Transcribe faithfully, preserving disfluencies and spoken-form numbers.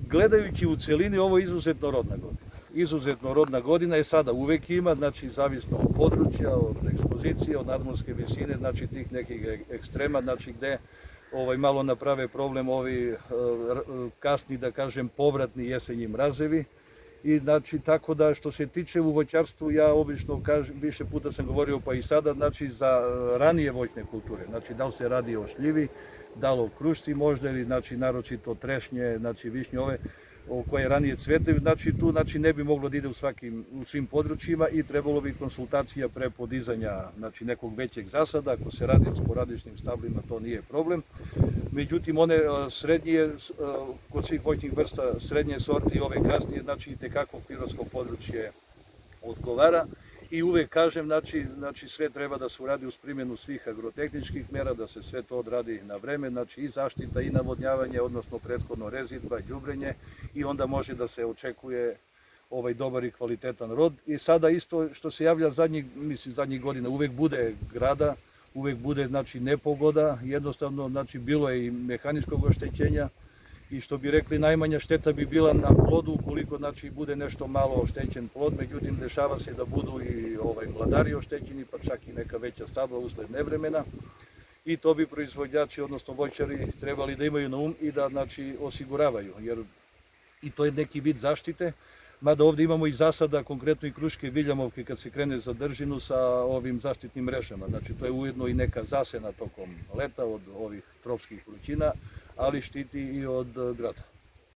gledajući u cjelini, ovo je izuzetno rodna godina. Izuzetno rodna godina je sada uvek ima, znači zavisno od područja, od ekspozicije, od nadmorske visine, znači tih nekih ekstrema, znači gde ovaj, malo naprave problem ovi kasni, da kažem, povratni jesenji mrazevi. I znači, tako da što se tiče u voćarstvu, ja obično kažem, više puta sam govorio pa i sada, znači za ranije voćne kulture, znači da li se radi o šljivi, da li o krušci možda, ili znači naročito trešnje, znači višnje ove, koje ranije cvetaju, znači tu znači, ne bi moglo da ide u, svakim, u svim područjima i trebalo bi konsultacija pre podizanja znači, nekog većeg zasada. Ako se radi o sporadičnim stablima, to nije problem. Međutim, one srednje, kod svih voćnih vrsta, srednje sorti i ove kasnije, znači i tekako pirotsko područje odgovara. I uvek kažem, znači, znači sve treba da se uradi uz primjenu svih agrotehničkih mera, da se sve to odradi na vreme, znači i zaštita i navodnjavanje, odnosno prethodno rezidba, đubrenje, i onda može da se očekuje ovaj dobar i kvalitetan rod. I sada isto što se javlja zadnjih, mislim, zadnjih godina, uvek bude grada, uvek bude znači nepogoda, jednostavno znači bilo je i mehaničkog oštećenja, i što bi rekli, najmanja šteta bi bila na plodu ukoliko znači bude nešto malo oštećen plod, međutim dešava se da budu i ovaj mladari oštećeni, pa čak i neka veća stabla usled nevremena, i to bi proizvođači, odnosno voćari, trebali da imaju na um i da znači osiguravaju, jer i to je neki vid zaštite. Mada ovdje imamo i zasada, konkretno i kruške i viljamovke kad se krene za držinu sa ovim zaštitnim mrežama. Znači to je ujedno i neka zasena tokom leta od ovih tropskih vrućina, ali štiti i od grada.